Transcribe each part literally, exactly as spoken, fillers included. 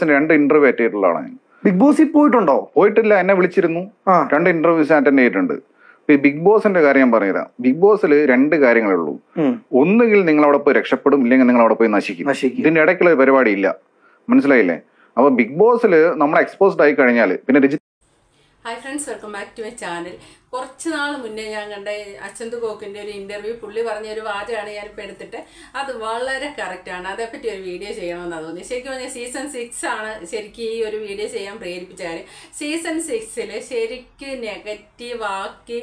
ബോസിന് രണ്ട് interview attend big ബോസിൽ പോയിട്ടുണ്ടോ? പോയിട്ടില്ല, എന്നെ വിളിച്ചിരുന്നു, രണ്ട് ഇന്റർവ്യൂസ് അറ്റൻഡ് ചെയ്തിട്ടുണ്ട്. ഈ ബിഗ് ബോസിന്റെ കാര്യം ഞാൻ പറഞ്ഞുതരാം. ബിഗ് ബോസിൽ രണ്ട് കാര്യങ്ങളേ ഉള്ളൂ. ഒന്നുകിൽ നിങ്ങൾ അവിടെ പോയി രക്ഷപ്പെടും, ഇല്ലെങ്കിൽ നിങ്ങൾ അവിടെ പോയി നശിക്കും. ഇതിന്റെ ഇടയ്ക്കുള്ള പരിപാടി ഇല്ല, മനസ്സിലായില്ലേ? അപ്പൊ ബിഗ് ബോസിൽ നമ്മൾ എക്സ്പോസ്ഡ് ആയി കഴിഞ്ഞാൽ പിന്നെ hi friends, welcome back to my channel. കുറച്ച് നാൾ മുന്നേ ഞാൻ കണ്ട അച്ഛന്തു കോക്കിൻ്റെ ഒരു ഇൻ്റർവ്യൂ, പുള്ളി പറഞ്ഞൊരു വാചകമാണ് ഞാനിപ്പോൾ എടുത്തിട്ട്, അത് വളരെ കറക്റ്റാണ്. അതേപ്പറ്റി ഒരു വീഡിയോ ചെയ്യണമെന്നാണ് തോന്നി. ശരിക്കും പറഞ്ഞാൽ സീസൺ സിക്സ് ആണ് ശരിക്കും ഈ ഒരു വീഡിയോ ചെയ്യാൻ പ്രേരിപ്പിച്ച കാര്യം. സീസൺ സിക്സിൽ ശരിക്കും നെഗറ്റീവാക്കി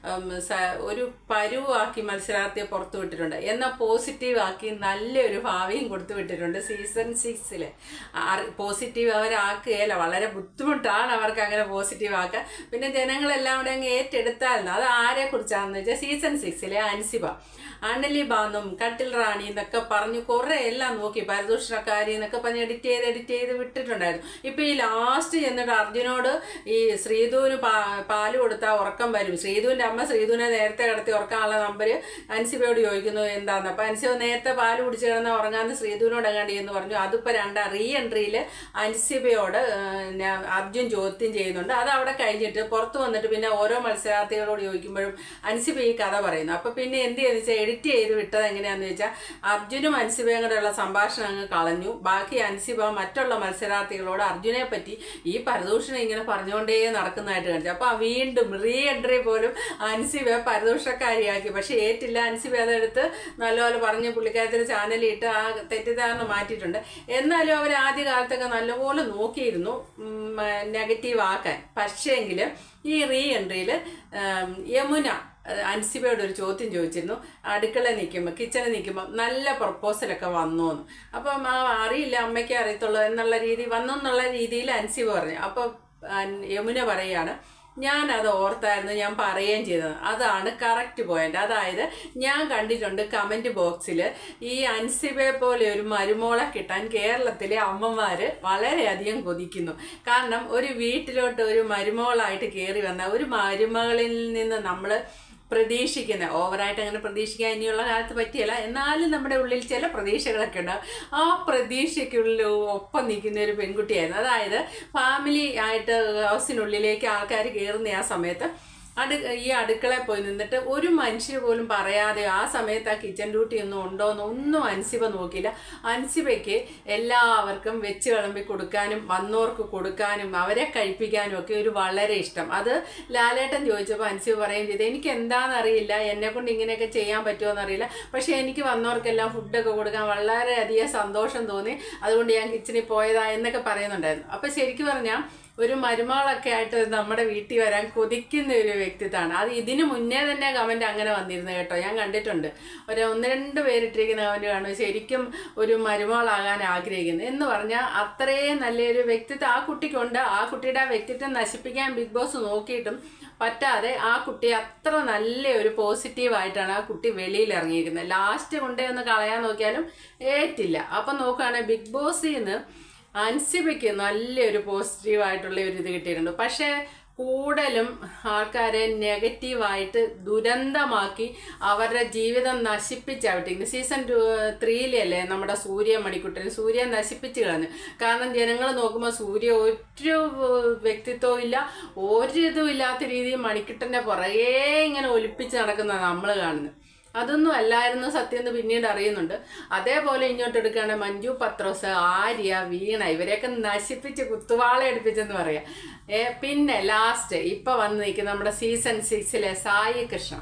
ഒരു പരുവാക്കി മത്സരാർത്ഥിയെ പുറത്തു വിട്ടിട്ടുണ്ട്, എന്നാൽ പോസിറ്റീവാക്കി നല്ലൊരു ഭാവിയും കൊടുത്തു വിട്ടിട്ടുണ്ട് സീസൺ സിക്സിൽ. പോസിറ്റീവ് അവരാക്കുകയല്ല, വളരെ ബുദ്ധിമുട്ടാണ് അവർക്ക് അങ്ങനെ പോസിറ്റീവ് ആക്കാൻ. പിന്നെ ജനങ്ങളെല്ലാം കൂടെ അങ്ങ് ഏറ്റെടുത്താൽ അത് ആരെ കുറിച്ചാണെന്ന് വെച്ചാൽ സീസൺ സിക്സിലെ അൻസിബ, അണലി ബാന്നും കട്ടിൽ റാണി എന്നൊക്കെ പറഞ്ഞു കുറേ എല്ലാം നോക്കി, പരദൂഷണക്കാരി എന്നൊക്കെ പറഞ്ഞ് എഡിറ്റ് ചെയ്ത് എഡിറ്റ് ചെയ്ത് വിട്ടിട്ടുണ്ടായിരുന്നു. ഇപ്പം ഈ ലാസ്റ്റ് ചെന്നിട്ട് അർജുനോട് ഈ ശ്രീധുവിന് പാ പാല് കൊടുത്താൽ ഉറക്കം വരും, ശ്രീധുവിൻ്റെ അമ്മ ശ്രീധുവിനെ നേരത്തെ കിടത്തി ഉറക്കാനുള്ള നമ്പർ അൻസിബയോട് ചോദിക്കുന്നു എന്താണെന്ന്. അപ്പം അൻസിബ നേരത്തെ പാല് കുടിച്ച് കിടന്നാൽ ഉറങ്ങാന്ന് ശ്രീധുവിനോട് എങ്ങാണ്ടി എന്ന് പറഞ്ഞു. അതിപ്പോൾ രണ്ടാം റീ എൻട്രിയിൽ അൻസിബയോട് അർജുൻ ചോദ്യം ചെയ്യുന്നുണ്ട്. അത് അവിടെ കഴിഞ്ഞിട്ട് പുറത്ത് വന്നിട്ട് പിന്നെ ഓരോ മത്സരാർത്ഥികളോട് ചോദിക്കുമ്പോഴും അൻസിബ ഈ കഥ പറയുന്നു. അപ്പം പിന്നെ എന്ത് ചെയ്തെന്ന് വെച്ചാൽ എഡിറ്റ് ചെയ്ത് വിട്ടത് എങ്ങനെയാണെന്ന് വെച്ചാൽ അർജുനും അൻസിബയും കൂടെയുള്ള സംഭാഷണം അങ്ങ് കളഞ്ഞു. ബാക്കി അൻസിബ മറ്റുള്ള മത്സരാർത്ഥികളോട് അർജുനെ പറ്റി ഈ പരദൂഷണം ഇങ്ങനെ പറഞ്ഞുകൊണ്ടേ നടക്കുന്നതായിട്ട് കാണിച്ചു. അപ്പോൾ വീണ്ടും റീ എൻട്രി പോലും അൻസിബ പരദൂഷണക്കാരിയാക്കി. പക്ഷെ ഏറ്റില്ല, അൻസിബ അതെടുത്ത് നല്ലപോലെ പറഞ്ഞ് പുള്ളിക്കാരത്തിന് ചാനലിട്ട് ആ തെറ്റിദ്ധാരണ മാറ്റിയിട്ടുണ്ട്. എന്നാലും അവർ ആദ്യ കാലത്തൊക്കെ നല്ലപോലെ നോക്കിയിരുന്നു നെഗറ്റീവ് ആക്കാൻ. പക്ഷേങ്കിൽ ഈ റീ എൻട്രിയിൽ യമുന അൻസിബയോട് ഒരു ചോദ്യം ചോദിച്ചിരുന്നു, അടുക്കളയിൽ നിൽക്കുമ്പോൾ കിച്ചണിൽ നിൽക്കുമ്പോൾ നല്ല പ്രപ്പോസലൊക്കെ വന്നു എന്ന്. അപ്പം അറിയില്ല, അമ്മയ്ക്ക് അറിയത്തുള്ളൂ എന്നുള്ള രീതി വന്നു എന്നുള്ള രീതിയിൽ അൻസിബ പറഞ്ഞു. അപ്പം യമുന പറയുകയാണ്, ഞാനത് ഓർത്തായിരുന്നു, ഞാൻ പറയുകയും ചെയ്തത്. അതാണ് കറക്റ്റ് പോയിന്റ്. അതായത് ഞാൻ കണ്ടിട്ടുണ്ട് കമൻറ്റ് ബോക്സിൽ ഈ അൻസിബയെ പോലെ ഒരു മരുമോളെ കിട്ടാൻ കേരളത്തിലെ അമ്മമാർ വളരെയധികം കൊതിക്കുന്നു. കാരണം ഒരു വീട്ടിലോട്ട് ഒരു മരുമോളായിട്ട് കയറി വന്ന ഒരു മരുമകളിൽ നിന്ന് നമ്മൾ പ്രതീക്ഷിക്കുന്നത്, ഓവറായിട്ട് അങ്ങനെ പ്രതീക്ഷിക്കാൻ ഇനിയുള്ള കാലത്ത് പറ്റിയല്ല, എന്നാലും നമ്മുടെ ഉള്ളിൽ ചില പ്രതീക്ഷകളൊക്കെ ഉണ്ടാവും. ആ പ്രതീക്ഷയ്ക്കുള്ളിൽ ഒപ്പം നിൽക്കുന്ന ഒരു പെൺകുട്ടിയായിരുന്നു. അതായത് ഫാമിലി ആയിട്ട് ഹൗസിനുള്ളിലേക്ക് ആൾക്കാർ കയറുന്ന ആ സമയത്ത് അടു ഈ അടുക്കളയിൽ പോയി നിന്നിട്ട് ഒരു മനുഷ്യർ പോലും പറയാതെ ആ സമയത്ത് ആ കിച്ചൺ ഡ്യൂട്ടി ഒന്നും ഉണ്ടോയെന്ന് ഒന്നും അൻസിബ നോക്കിയില്ല. അൻസിബയ്ക്ക് എല്ലാവർക്കും വെച്ച് വിളമ്പി കൊടുക്കാനും വന്നോർക്ക് കൊടുക്കാനും അവരെ കഴിപ്പിക്കാനും ഒക്കെ ഒരു വളരെ ഇഷ്ടം. അത് ലാലേട്ടൻ ചോദിച്ചപ്പോൾ അൻസിബ പറയുകയും ചെയ്തു, എനിക്ക് എന്താണെന്നറിയില്ല, എന്നെക്കൊണ്ട് ഇങ്ങനെയൊക്കെ ചെയ്യാൻ പറ്റുമോ എന്നറിയില്ല, പക്ഷേ എനിക്ക് വന്നവർക്കെല്ലാം ഫുഡൊക്കെ കൊടുക്കാൻ വളരെയധികം സന്തോഷം തോന്നി, അതുകൊണ്ട് ഞാൻ കിച്ചണിൽ പോയതാ എന്നൊക്കെ പറയുന്നുണ്ടായിരുന്നു. അപ്പോൾ ശരിക്കും പറഞ്ഞാൽ ഒരു മരുമകളൊക്കെ ആയിട്ട് നമ്മുടെ വീട്ടിൽ വരാൻ കൊതിക്കുന്ന ഒരു വ്യക്തിത്വമാണ്. അത് ഇതിന് മുന്നേ തന്നെ കമൻറ്റ് അങ്ങനെ വന്നിരുന്നു കേട്ടോ, ഞാൻ കണ്ടിട്ടുണ്ട്. ഒരു ഒന്ന് രണ്ട് പേരിട്ടിരിക്കുന്ന കമൻറ്റ് കാണും, ശരിക്കും ഒരു മരുമകളാകാൻ ആഗ്രഹിക്കുന്നു എന്ന് പറഞ്ഞാൽ അത്രയും നല്ലൊരു വ്യക്തിത്വം ആ കുട്ടിക്കുണ്ട്. ആ കുട്ടിയുടെ ആ വ്യക്തിത്വം നശിപ്പിക്കാൻ ബിഗ് ബോസ് നോക്കിയിട്ടും പറ്റാതെ ആ കുട്ടി അത്ര നല്ല ഒരു പോസിറ്റീവായിട്ടാണ് ആ കുട്ടി വെളിയിൽ ഇറങ്ങിയിരിക്കുന്നത്. ലാസ്റ്റ് കൊണ്ടേ ഒന്ന് കളയാൻ നോക്കിയാലും ഏറ്റില്ല. അപ്പം നോക്കുകയാണെങ്കിൽ ബിഗ് ബോസിൽ നിന്ന് അൻസിബയ്ക്ക് നല്ലൊരു പോസിറ്റീവായിട്ടുള്ള ഒരു ഇത് കിട്ടിയിട്ടുണ്ട്. പക്ഷേ കൂടുതലും ആൾക്കാരെ നെഗറ്റീവായിട്ട് ദുരന്തമാക്കി അവരുടെ ജീവിതം നശിപ്പിച്ചാവിട്ടിരിക്കുന്നു. സീസൺ ടു ത്രീയിലല്ലേ നമ്മുടെ സൂര്യ മണിക്കുട്ടൻ സൂര്യ നശിപ്പിച്ച് കളഞ്ഞു. കാരണം ജനങ്ങൾ നോക്കുമ്പോൾ സൂര്യ ഒരു വ്യക്തിത്വവും ഇല്ല, ഒരിതും ഇല്ലാത്ത രീതിയിൽ മണിക്കുട്ടൻ്റെ പുറകെ ഇങ്ങനെ ഒലിപ്പിച്ച് നടക്കുന്നതാണ് നമ്മൾ കാണുന്നത്. അതൊന്നും അല്ലായിരുന്നു സത്യം എന്ന് പിന്നീട് അറിയുന്നുണ്ട്. അതേപോലെ ഇങ്ങോട്ട് എടുക്കുകയാണെങ്കിൽ മഞ്ജു പത്രോസ്, ആര്യ, വീണ ഇവരെയൊക്കെ നശിപ്പിച്ച് കുത്തുവാള എടുപ്പിച്ചെന്ന് പറയാം. ഏ പിന്നെ ലാസ്റ്റ് ഇപ്പം വന്ന് നിൽക്കുന്ന നമ്മുടെ സീസൺ സിക്സിലെ സായി കൃഷ്ണ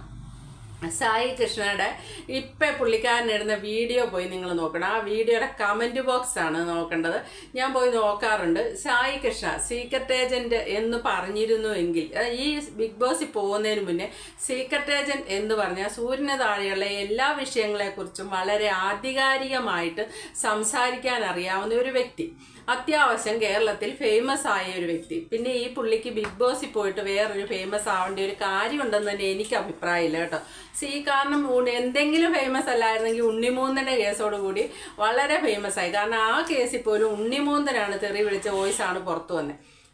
സായി കൃഷ്ണയുടെ ഇപ്പം പുള്ളിക്കാരനിടുന്ന വീഡിയോ പോയി നിങ്ങൾ നോക്കണം. ആ വീഡിയോയുടെ കമൻറ്റ് ബോക്സാണ് നോക്കേണ്ടത്. ഞാൻ പോയി നോക്കാറുണ്ട്. സായി കൃഷ്ണ സീക്രട്ട് ഏജൻറ്റ് എന്ന് പറഞ്ഞിരുന്നുവെങ്കിൽ ഈ ബിഗ് ബോസിൽ പോകുന്നതിന് മുന്നേ സീക്രട്ട് ഏജൻറ്റ് എന്ന് പറഞ്ഞാൽ സൂര്യന് താഴെയുള്ള എല്ലാ വിഷയങ്ങളെക്കുറിച്ചും വളരെ ആധികാരികമായിട്ട് സംസാരിക്കാൻ അറിയാവുന്ന ഒരു വ്യക്തി, അത്യാവശ്യം കേരളത്തിൽ ഫേമസ് ആയ ഒരു വ്യക്തി. പിന്നെ ഈ പുള്ളിക്ക് ബിഗ് ബോസിൽ പോയിട്ട് വേറൊരു ഫേമസ് ആവേണ്ട ഒരു കാര്യമുണ്ടെന്ന് തന്നെ എനിക്ക് അഭിപ്രായമില്ല കേട്ടോ. സി കാരണം എന്തെങ്കിലും ഫേമസ് അല്ലായിരുന്നെങ്കിൽ ഉണ്ണിമൂന്നൻ്റെ കേസോടുകൂടി വളരെ ഫേമസ് ആയി. കാരണം ആ കേസിൽ പോലും ഉണ്ണിമൂന്നനാണ് തെറി വിളിച്ച വോയിസാണ് പുറത്തു വന്നത്.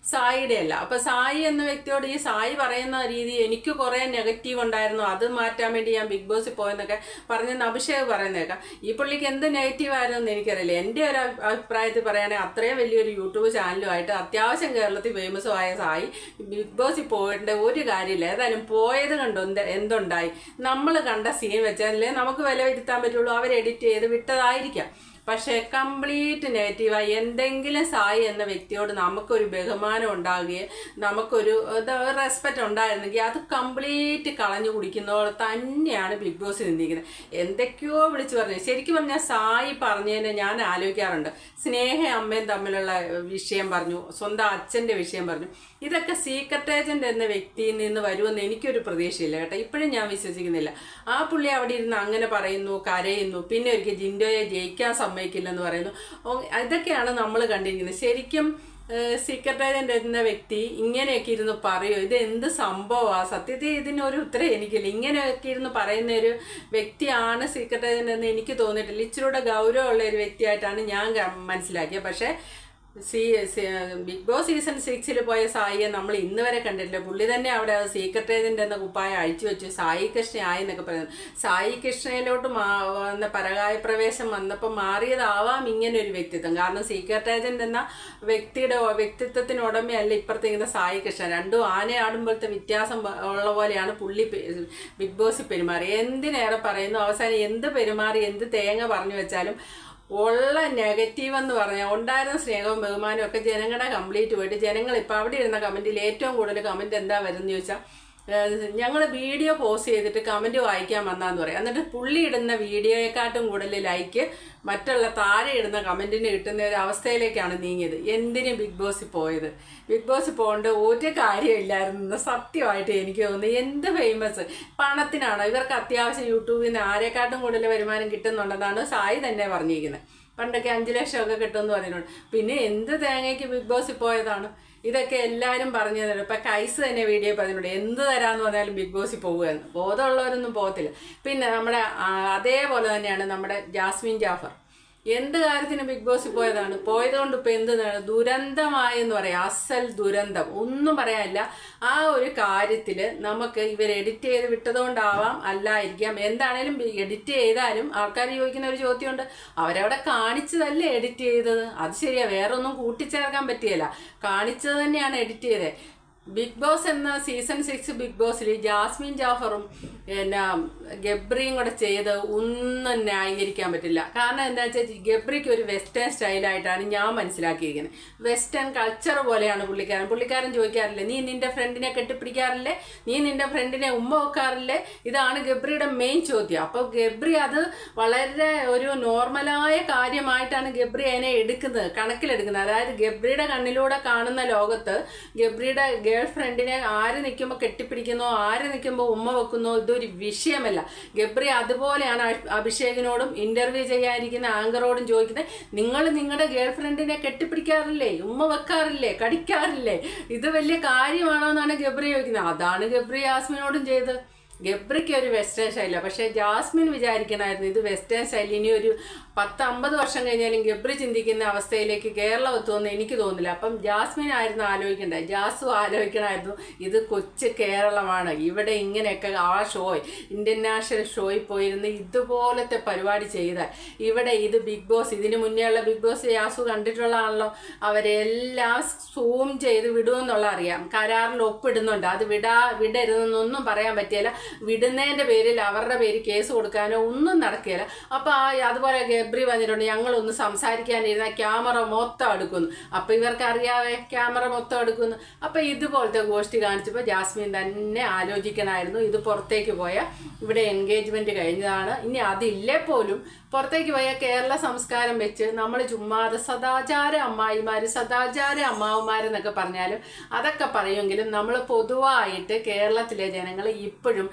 സായിയുടെ അല്ല. അപ്പൊ സായി എന്ന വ്യക്തിയോട് ഈ സായി പറയുന്ന രീതി എനിക്ക് കുറെ നെഗറ്റീവ് ഉണ്ടായിരുന്നു, അത് മാറ്റാൻ വേണ്ടി ഞാൻ ബിഗ് ബോസിൽ പോയെന്നൊക്കെ പറഞ്ഞെന്ന് അഭിഷേക് പറയുന്നേക്കാം. ഈ പുള്ളിക്ക് എന്ത് നെഗറ്റീവ് ആയിരുന്നു എന്ന് എനിക്കറിയില്ല. എൻ്റെ ഒരു അഭിപ്രായത്തിൽ പറയുകയാണെങ്കിൽ അത്രയും വലിയൊരു യൂട്യൂബ് ചാനലുമായിട്ട് അത്യാവശ്യം കേരളത്തിൽ ഫേമസ് ആയ സായി ബിഗ് ബോസിൽ പോയിട്ട് ഒരു കാര്യമില്ല. ഏതായാലും പോയത് കണ്ടോ എന്ത് എന്തുണ്ടായി, നമ്മൾ കണ്ട സീൻ വെച്ചാലേ നമുക്ക് വിലയിരുത്താൻ പറ്റുള്ളൂ. അവർ എഡിറ്റ് ചെയ്ത് വിട്ടതായിരിക്കാം. പക്ഷേ കംപ്ലീറ്റ് നെഗറ്റീവായി. എന്തെങ്കിലും സായി എന്ന വ്യക്തിയോട് നമുക്കൊരു ബഹുമാനം ഉണ്ടാകുകയും നമുക്കൊരു റെസ്പെക്റ്റ് ഉണ്ടായിരുന്നെങ്കിൽ അത് കംപ്ലീറ്റ് കളഞ്ഞു കുടിക്കുന്നതോടെ തന്നെയാണ് ബിഗ് ബോസ് ചിന്തിക്കുന്നത്. എന്തൊക്കെയോ വിളിച്ചു പറഞ്ഞു. ശരിക്കും പറഞ്ഞാൽ സായി പറഞ്ഞതിനെ ഞാൻ ആലോചിക്കാറുണ്ട്. സ്നേഹ അമ്മയും തമ്മിലുള്ള വിഷയം പറഞ്ഞു, സ്വന്തം അച്ഛൻ്റെ വിഷയം പറഞ്ഞു. ഇതൊക്കെ സീക്രട്ട് ഏജന്റ് എന്ന വ്യക്തിയിൽ നിന്ന് വരുമെന്ന് എനിക്കൊരു പ്രതീക്ഷയില്ല കേട്ടോ. ഇപ്പോഴും ഞാൻ വിശ്വസിക്കുന്നില്ല. ആ പുള്ളി അവിടെ ഇരുന്ന് അങ്ങനെ പറയുന്നു, കരയുന്നു, പിന്നെ ഒരിക്കൽ ജിൻഡോയെ ജയിക്കാൻ സമ്മതിക്കില്ലെന്ന് പറയുന്നു. ഇതൊക്കെയാണ് നമ്മൾ കണ്ടിരിക്കുന്നത്. ശരിക്കും സീക്രട്ട് ഏജന്റ് എന്ന വ്യക്തി ഇങ്ങനെയൊക്കെ ഇരുന്ന് പറയുമോ? ഇത് എന്ത് സംഭവമാണ്? സത്യത്തിൽ ഇതിനൊരു ഉത്തരം എനിക്കില്ല. ഇങ്ങനെയൊക്കെ ഇരുന്ന് പറയുന്ന ഒരു വ്യക്തിയാണ് സീക്രട്ട് ഏജന്റ് എന്ന് എനിക്ക് തോന്നിയിട്ടില്ല. ഇച്ചിരൂടെ ഗൗരവമുള്ള ഒരു വ്യക്തിയായിട്ടാണ് ഞാൻ മനസ്സിലാക്കിയത്. പക്ഷേ സീ ബിഗ് ബോസ് സീസൺ സിക്സിൽ പോയ സായിയെ നമ്മൾ ഇന്ന് വരെ കണ്ടിട്ടില്ല. പുള്ളി തന്നെ അവിടെ സീക്രട്ട് ഏജന്റ് എന്ന കുപ്പായ അഴിച്ചു വെച്ചു സായി കൃഷ്ണ ആയി എന്നൊക്കെ പറയുന്നത്. സായി കൃഷ്ണയിലോട്ട് വന്ന പരകായ പ്രവേശം വന്നപ്പോൾ മാറിയതാവാം ഇങ്ങനെ ഒരു വ്യക്തിത്വം. കാരണം സീക്രട്ട് ഏജന്റ് എന്ന വ്യക്തിയുടെ വ്യക്തിത്വത്തിന് ഉടമയല്ല ഇപ്പുറത്തേക്കുന്ന സായി കൃഷ്ണ. രണ്ടും ആനയാടുമ്പോഴത്തെ വ്യത്യാസം ഉള്ള പോലെയാണ് പുള്ളി ബിഗ് ബോസിൽ പെരുമാറി. എന്തിനേറെ പറയുന്നു, അവസാനം എന്ത് പെരുമാറി എന്ത് തേങ്ങ പറഞ്ഞു വെച്ചാലും ഉള്ള നെഗറ്റീവ് എന്ന് പറഞ്ഞാൽ ഉണ്ടായിരുന്ന സ്നേഹവും ബഹുമാനവും ഒക്കെ ജനങ്ങളുടെ കംപ്ലീറ്റ് പോയിട്ട് ജനങ്ങൾ ഇപ്പം അവിടെ ഇരുന്ന കമൻറ്റിൽ ഏറ്റവും കൂടുതൽ കമൻറ്റ് എന്താ വരുന്നത് ചോദിച്ചാൽ, ഞങ്ങൾ വീഡിയോ പോസ്റ്റ് ചെയ്തിട്ട് കമൻറ്റ് വായിക്കാൻ വന്നാന്ന് പറയാം. എന്നിട്ട് പുള്ളി ഇടുന്ന വീഡിയോയെക്കാട്ടും കൂടുതൽ ലൈക്ക് മറ്റുള്ള താഴെ ഇടുന്ന കമൻറ്റിന് കിട്ടുന്ന ഒരു അവസ്ഥയിലേക്കാണ് നീങ്ങിയത്. എന്തിനും ബിഗ് ബോസിൽ പോയത്? ബിഗ് ബോസിൽ പോകേണ്ട ഒരു കാര്യമില്ലായിരുന്നു സത്യമായിട്ട് എനിക്ക് തോന്നുന്നു. എന്ത് ഫേമസ് പണത്തിനാണോ? ഇവർക്ക് അത്യാവശ്യം യൂട്യൂബിൽ നിന്ന് ആരെക്കാട്ടും കൂടുതൽ വരുമാനം കിട്ടുന്നുണ്ടെന്നാണ് സായി തന്നെ പറഞ്ഞിരിക്കുന്നത്. പണ്ടൊക്കെ അഞ്ച് ലക്ഷമൊക്കെ കിട്ടുമെന്ന് പറഞ്ഞിട്ടുണ്ട്. പിന്നെ എന്ത് തേങ്ങയ്ക്ക് ബിഗ് ബോസിൽ പോയതാണ്? ഇതൊക്കെ എല്ലാവരും പറഞ്ഞു തരും. ഇപ്പം കൈസ് തന്നെ വീഡിയോ പറഞ്ഞിട്ടുണ്ട്, എന്ത് തരാമെന്ന് പറഞ്ഞാലും ബിഗ് ബോസിൽ പോകുകയെന്ന്. ബോധമുള്ളവരൊന്നും പോകത്തില്ല. പിന്നെ നമ്മുടെ അതേപോലെ തന്നെയാണ് നമ്മുടെ ജാസ്മിൻ ജാഫർ. എന്ത് കാര്യത്തിന് ബിഗ് ബോസിൽ പോയതാണ്? പോയതുകൊണ്ട് ഇപ്പം എന്ത് ദുരന്തമായെന്ന് പറയാം. അസൽ ദുരന്തം, ഒന്നും പറയാനില്ല. ആ ഒരു കാര്യത്തിൽ നമുക്ക് ഇവർ എഡിറ്റ് ചെയ്ത് വിട്ടതുകൊണ്ടാവാം, അല്ലായിരിക്കാം. എന്താണേലും എഡിറ്റ് ചെയ്താലും ആൾക്കാർ ചോദിക്കുന്ന ഒരു ചോദ്യമുണ്ട്, അവരവിടെ കാണിച്ചതല്ലേ എഡിറ്റ് ചെയ്തത്? അത് ശരിയാ, വേറൊന്നും കൂട്ടിച്ചേർക്കാൻ പറ്റിയല്ല, കാണിച്ചത് തന്നെയാണ് എഡിറ്റ് ചെയ്തത്. ബിഗ് ബോസ് എന്ന സീസൺ സിക്സ് ബിഗ് ബോസിൽ ജാസ്മിൻ ജാഫറും പിന്നെ ഗബ്രിയും കൂടെ ചെയ്ത് ഒന്നും ന്യായീകരിക്കാൻ പറ്റില്ല. കാരണം എന്താ വെച്ചാൽ ഗബ്രിക്ക് ഒരു വെസ്റ്റേൺ സ്റ്റൈലായിട്ടാണ് ഞാൻ മനസ്സിലാക്കിയിരിക്കുന്നത്. വെസ്റ്റേൺ കൾച്ചർ പോലെയാണ് പുള്ളിക്കാരൻ. പുള്ളിക്കാരൻ ചോദിക്കാറില്ലേ, നീ നിന്റെ ഫ്രണ്ടിനെ കെട്ടിപ്പിടിക്കാറില്ലേ, നീ നിന്റെ ഫ്രണ്ടിനെ ഉമ്മ വെക്കാറില്ലേ? ഇതാണ് ഗബ്രിയുടെ മെയിൻ ചോദ്യം. അപ്പോൾ ഗബ്രി അത് വളരെ ഒരു നോർമലായ കാര്യമായിട്ടാണ് ഗബ്രി അതിനെ എടുക്കുന്നത്, കണക്കിലെടുക്കുന്നത്. അതായത് ഗബ്രിയുടെ കണ്ണിലൂടെ കാണുന്ന ലോകത്ത് ഗബ്രിയുടെ ഗേൾ ഫ്രണ്ടിനെ ആര് നിൽക്കുമ്പോൾ കെട്ടിപ്പിടിക്കുന്നോ, ആര് നിൽക്കുമ്പോൾ ഉമ്മ വെക്കുന്നോ, ഇതൊരു വിഷയമല്ല. ഗബ്രി അതുപോലെയാണ് അഭിഷേകിനോടും ഇന്റർവ്യൂ ചെയ്യാനിരിക്കുന്ന ആങ്കറോടും ചോദിക്കുന്നത്, നിങ്ങൾ നിങ്ങളുടെ ഗേൾ ഫ്രണ്ടിനെ കെട്ടിപ്പിടിക്കാറില്ലേ, ഉമ്മ വെക്കാറില്ലേ, കടിക്കാറില്ലേ? ഇത് വലിയ കാര്യമാണോ എന്നാണ് ഗബ്രി ചോദിക്കുന്നത്. അതാണ് ഗബ്രി ജാസ്മിനോടും ചെയ്തത്. ഗബ്രിക്ക് ഒരു വെസ്റ്റേൺ സ്റ്റൈലാണ്. പക്ഷേ ജാസ്മിൻ വിചാരിക്കണമായിരുന്നു ഇത് വെസ്റ്റേൺ സ്റ്റൈൽ ഇനി ഒരു പത്ത് അമ്പത് വർഷം കഴിഞ്ഞാലും ഗബ്രി ചിന്തിക്കുന്ന അവസ്ഥയിലേക്ക് കേരളം എത്തുമെന്ന് എനിക്ക് തോന്നുന്നില്ല. അപ്പം ജാസ്മിൻ ആയിരുന്നു ആലോചിക്കണ്ടേ, ജാസു ആലോചിക്കണമായിരുന്നു ഇത് കൊച്ചു കേരളമാണ്, ഇവിടെ ഇങ്ങനെയൊക്കെ ആ ഷോ ഇന്ത്യൻ നാഷണൽ ഷോയിൽ പോയിരുന്ന് ഇതുപോലത്തെ പരിപാടി ചെയ്താൽ ഇവിടെ ഇത് ബിഗ് ബോസ്, ഇതിന് മുന്നേ ഉള്ള ബിഗ് ബോസ് ജാസു കണ്ടിട്ടുള്ളതാണല്ലോ, അവരെല്ലാം സൂം ചെയ്ത് വിടുമെന്നുള്ള അറിയാം, കരാറിൽ ഒപ്പിടുന്നുണ്ട്. അത് വിടാ വിടരുതെന്നൊന്നും പറയാൻ പറ്റില്ല. വിടുന്നതിൻ്റെ പേരിൽ അവരുടെ പേര് കേസ് കൊടുക്കാനോ ഒന്നും നടക്കുകയില്ല. അപ്പോൾ ആ അതുപോലെ ഗബ്രി വന്നിട്ടുണ്ട്, ഞങ്ങളൊന്ന് സംസാരിക്കാനിരുന്ന ക്യാമറ മൊത്തം എടുക്കുന്നു. അപ്പോൾ ഇവർക്ക് അറിയാവേ ക്യാമറ മൊത്തം എടുക്കുന്നു. അപ്പോൾ ഇതുപോലത്തെ ഗോഷ്ടി കാണിച്ചപ്പോൾ ജാസ്മിൻ തന്നെ ആലോചിക്കണമായിരുന്നു, ഇത് പുറത്തേക്ക് പോയാൽ ഇവിടെ എൻഗേജ്മെൻറ്റ് കഴിഞ്ഞതാണ്, ഇനി അതില്ലേ പോലും പുറത്തേക്ക് പോയ കേരള സംസ്കാരം വെച്ച് നമ്മൾ ചുമ്മാതെ സദാചാര അമ്മായിമാർ, സദാചാര അമ്മാവന്മാരെന്നൊക്കെ പറഞ്ഞാലും അതൊക്കെ പറയുമെങ്കിലും നമ്മൾ പൊതുവായിട്ട് കേരളത്തിലെ ജനങ്ങൾ ഇപ്പോഴും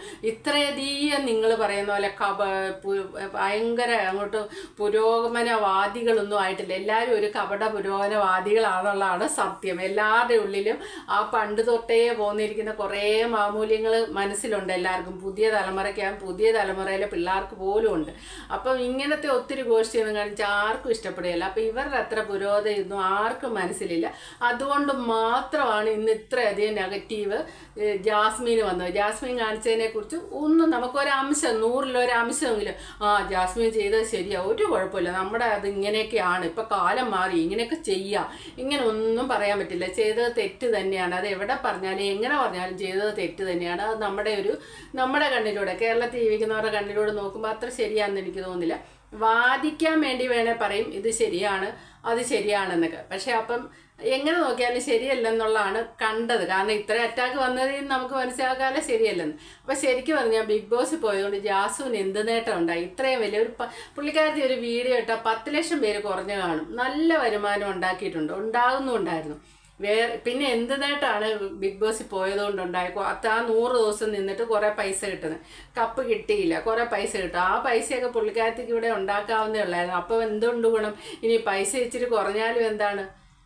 ഇത്രയധികം നിങ്ങൾ പറയുന്ന പോലെ കപ ഭയങ്കര അങ്ങോട്ട് പുരോഗമനവാദികളൊന്നും ആയിട്ടില്ല. എല്ലാവരും ഒരു കപട പുരോഗമനവാദികളാണെന്നുള്ളതാണ് സത്യം. എല്ലാവരുടെ ഉള്ളിലും ആ പണ്ട് തൊട്ടേ പോന്നിരിക്കുന്ന കുറേ മാമൂല്യങ്ങൾ മനസ്സിലുണ്ട് എല്ലാവർക്കും. പുതിയ തലമുറയ്ക്കാകും പുതിയ തലമുറയിലെ പിള്ളേർക്ക് പോലും ഉണ്ട്. അപ്പം ഇങ്ങനത്തെ ഒത്തിരി ഗോഷ്ഠിയൊന്നും കാണിച്ചാൽ ആർക്കും ഇഷ്ടപ്പെടുകയില്ല. അപ്പം ഇവരുടെ അത്ര പുരോഗതിയൊന്നും ആർക്കും മനസ്സിലില്ല. അതുകൊണ്ട് മാത്രമാണ് ഇന്ന് ഇത്രയധികം നെഗറ്റീവ് ജാസ്മിന് വന്നത്. ജാസ്മിൻ കാണിച്ചതിനെ കുറിച്ച് ഒന്നും നമുക്കൊരംശം നൂറിലൊരംശമെങ്കിലും ആ ജാസ്മിൻ ചെയ്തത് ശരിയാ, ഒരു കുഴപ്പമില്ല, നമ്മുടെ അത് ഇങ്ങനെയൊക്കെയാണ്, ഇപ്പം കാലം മാറി, ഇങ്ങനെയൊക്കെ ചെയ്യാം, ഇങ്ങനെ ഒന്നും പറയാൻ പറ്റില്ല. ചെയ്തത് തെറ്റ് തന്നെയാണ്. അത് എവിടെ പറഞ്ഞാലും എങ്ങനെ പറഞ്ഞാലും ചെയ്തത് തെറ്റ് തന്നെയാണ്. അത് നമ്മുടെ ഒരു നമ്മുടെ കണ്ണിലൂടെ കേരളത്തിൽ ജീവിക്കുന്നവരുടെ കണ്ണിലൂടെ നോക്കുമ്പോൾ അത്ര ശരിയാണെന്ന് എനിക്ക് തോന്നുന്നില്ല. വാദിക്കാൻ വേണ്ടി വേണേ പറയും ഇത് ശരിയാണ് അത് ശരിയാണെന്നൊക്കെ. പക്ഷെ അപ്പം എങ്ങനെ നോക്കിയാലും ശരിയല്ലെന്നുള്ളതാണ് കണ്ടത്. കാരണം ഇത്ര അറ്റാക്ക് വന്നതിൽ നമുക്ക് മനസ്സിലാക്കാതെ ശരിയല്ലെന്ന്. അപ്പം ശരിക്കും പറഞ്ഞാൽ ബിഗ് ബോസ് പോയതുകൊണ്ട് ജാസുവിന് എന്ത് നേട്ടം ഉണ്ടായി? ഇത്രയും വലിയ ഒരു പുള്ളിക്കാരത്തി ഒരു വീഡിയോ ഇട്ടാൽ പത്ത് ലക്ഷം പേര് കുറഞ്ഞു കാണും. നല്ല വരുമാനം ഉണ്ടാക്കിയിട്ടുണ്ട്, ഉണ്ടാകുന്നുണ്ടായിരുന്നു. വേറെ പിന്നെ എന്ത് നേട്ടമാണ് ബിഗ് ബോസിൽ പോയതുകൊണ്ടുണ്ടായിക്കോ? അത് ആ നൂറ് ദിവസം നിന്നിട്ട് കുറേ പൈസ കിട്ടുന്നത്, കപ്പ് കിട്ടിയില്ല, കുറേ പൈസ കിട്ടും. ആ പൈസയൊക്കെ പുള്ളിക്കാരത്തിക്ക് ഇവിടെ ഉണ്ടാക്കാവുന്നേ ഉള്ളായിരുന്നു. അപ്പോൾ എന്തുകൊണ്ട് ഗുണം? ഇനി പൈസ ഇച്ചിരി കുറഞ്ഞാലും എന്താണ്,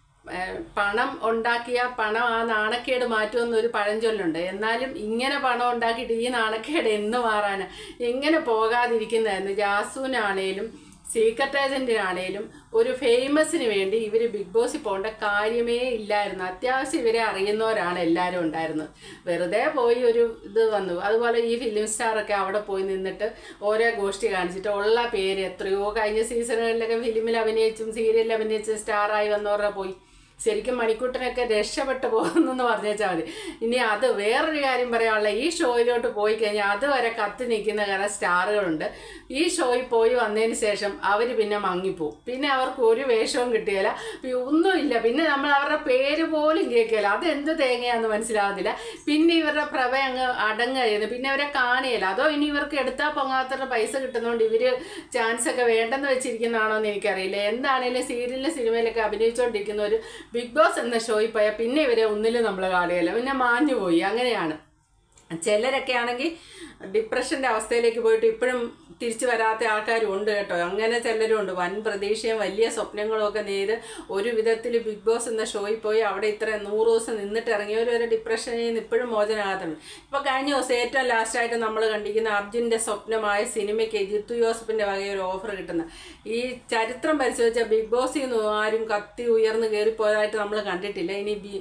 പണം ഉണ്ടാക്കിയ പണം ആ നാണക്കേട് മാറ്റുമെന്നൊരു പഴഞ്ചൊല്ലുണ്ട്. എന്നാലും ഇങ്ങനെ പണം ഉണ്ടാക്കിയിട്ട് ഈ നാണക്കേട് എന്ന് മാറാനാണ്? എങ്ങനെ പോകാതിരിക്കുന്നതായിരുന്നു? ജാസുവിനാണേലും സീക്രട്ട് ഏജന്റിനാണേലും ഒരു ഫേമസിന് വേണ്ടി ഇവർ ബിഗ് ബോസിൽ പോകേണ്ട കാര്യമേ ഇല്ലായിരുന്നു. അത്യാവശ്യം ഇവരെ അറിയുന്നവരാണ് എല്ലാവരും ഉണ്ടായിരുന്നത്. വെറുതെ പോയി ഒരു ഇത് വന്നു. അതുപോലെ ഈ ഫിലിം സ്റ്റാറൊക്കെ അവിടെ പോയി നിന്നിട്ട് ഓരോ ഗോഷ്ഠി കാണിച്ചിട്ട് ഉള്ള പേര് എത്രയോ കഴിഞ്ഞ സീസണുകളിലൊക്കെ ഫിലിമിൽ അഭിനയിച്ചും സീരിയലിൽ അഭിനയിച്ചും സ്റ്റാറായി വന്നവരുടെ പോയി. ശരിക്കും മണിക്കൂട്ടനൊക്കെ രക്ഷപ്പെട്ടു പോകുന്നെന്ന് പറഞ്ഞേച്ചാൽ മതി. ഇനി അത് വേറൊരു കാര്യം പറയാനുള്ള, ഈ ഷോയിലോട്ട് പോയി കഴിഞ്ഞാൽ അതുവരെ കത്തി നിൽക്കുന്ന കാരണം സ്റ്റാറുകളുണ്ട്. ഈ ഷോയിൽ പോയി വന്നതിന് ശേഷം അവർ പിന്നെ മങ്ങിപ്പോവും. പിന്നെ അവർക്ക് ഒരു വേഷവും കിട്ടുകയില്ല, ഒന്നുമില്ല. പിന്നെ നമ്മൾ അവരുടെ പേര് പോലും കേൾക്കില്ല. അതെന്ത് തേങ്ങയാന്ന് മനസ്സിലാവുന്നില്ല. പിന്നെ ഇവരുടെ പ്രഭ അങ്ങ് അടങ്ങുകയായിരുന്നു. പിന്നെ അവരെ കാണുകയില്ല. അതോ ഇനി ഇവർക്ക് എടുത്താൽ പൊങ്ങാത്തവരുടെ പൈസ കിട്ടുന്നതുകൊണ്ട് ഇവർ ചാൻസ് ഒക്കെ വേണ്ടെന്ന് വെച്ചിരിക്കുന്നതാണോ എന്ന് എനിക്കറിയില്ല. എന്താണേലും സീരിയലിലും സിനിമയിലൊക്കെ അഭിനയിച്ചുകൊണ്ടിരിക്കുന്ന ഒരു ബിഗ് ബോസ് എന്ന ഷോയിൽ പോയാൽ പിന്നെ ഇവരെ ഒന്നിലും നമ്മൾ കാണുകയില്ല, പിന്നെ മാഞ്ഞു പോയി. അങ്ങനെയാണ്. ചിലരൊക്കെ ആണെങ്കിൽ ഡിപ്രഷൻ്റെ അവസ്ഥയിലേക്ക് പോയിട്ട് ഇപ്പോഴും തിരിച്ചു വരാത്ത ആൾക്കാരും ഉണ്ട് കേട്ടോ. അങ്ങനെ ചിലരും ഉണ്ട്. വൻ പ്രതീക്ഷയും വലിയ സ്വപ്നങ്ങളും ഒക്കെ നെയ്ത് ഒരു വിധത്തിൽ ബിഗ് ബോസ് എന്ന ഷോയിൽ പോയി അവിടെ ഇത്ര നൂറ് ദിവസം നിന്നിട്ട് ഇറങ്ങിയവർ ഒരു ഡിപ്രഷനിൽ നിന്ന് ഇപ്പോഴും മോചനമാകുന്നുണ്ട്. ഇപ്പോൾ കഴിഞ്ഞ ദിവസം ഏറ്റവും ലാസ്റ്റായിട്ട് നമ്മൾ കണ്ടിരിക്കുന്ന അർജുൻ്റെ സ്വപ്നമായ സിനിമയ്ക്ക് ജിത്തു ജോസഫിൻ്റെ വകയിൽ ഒരു ഓഫർ കിട്ടുന്ന ഈ ചരിത്രം പരിശോധിച്ചാൽ ബിഗ് ബോസിൽ നിന്ന് ആരും കത്തി ഉയർന്ന് കയറിപ്പോയതായിട്ട് നമ്മൾ കണ്ടിട്ടില്ല. ഇനി ബി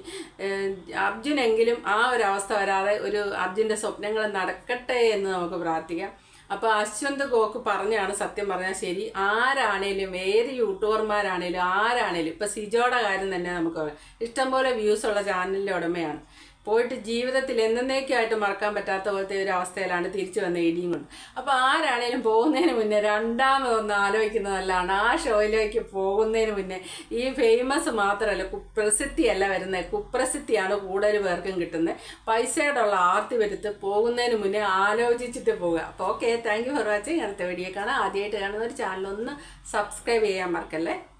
അർജുനെങ്കിലും ആ ഒരു അവസ്ഥ വരാതെ ഒരു അർജുൻ്റെ സ്വപ്നങ്ങൾ നടക്കട്ടെ എന്ന് നമുക്ക് പ്രാർത്ഥിക്കാം. അപ്പോൾ അശ്വന്ത് ഗോക്ക് പറഞ്ഞാണ് സത്യം പറഞ്ഞാൽ ശരി. ആരാണേലും ഏത് യൂട്യൂബർമാരാണേലും ആരാണേലും ഇപ്പോൾ സിജോയുടെ കാര്യം തന്നെ നമുക്ക് ഇഷ്ടംപോലെ വ്യൂസ് ഉള്ള ചാനലിൻ്റെ ഉടമയാണ്. പോയിട്ട് ജീവിതത്തിൽ എന്നേക്കുമായിട്ട് മറക്കാൻ പറ്റാത്ത പോലത്തെ ഒരു അവസ്ഥയിലാണ് തിരിച്ചു വന്ന ഇടിയും കൊണ്ട്. അപ്പോൾ ആരാണേലും പോകുന്നതിന് മുന്നേ രണ്ടാമതൊന്ന് ആലോചിക്കുന്നത് ആ ഷോയിലേക്ക് പോകുന്നതിന് മുന്നേ ഈ ഫേമസ് മാത്രമല്ല, കുപ്രസിദ്ധിയല്ല വരുന്നത്, കുപ്രസിദ്ധിയാണ് കൂടുതൽ പേർക്കും കിട്ടുന്നത്. പൈസയുടെ ഉള്ള ആർത്തി വരുത്ത് പോകുന്നതിന് മുന്നേ ആലോചിച്ചിട്ട് പോവുക. അപ്പോൾ okay, thank you for watching. അടുത്ത വീഡിയോ കാണാം. ആദ്യമായിട്ട് കാണുന്ന ഒരു ചാനലൊന്ന് സബ്സ്ക്രൈബ് ചെയ്യാൻ മറക്കല്ലേ.